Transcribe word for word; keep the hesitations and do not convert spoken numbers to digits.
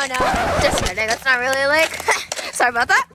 Oh no, just kidding. That's not really a lake. Sorry about that.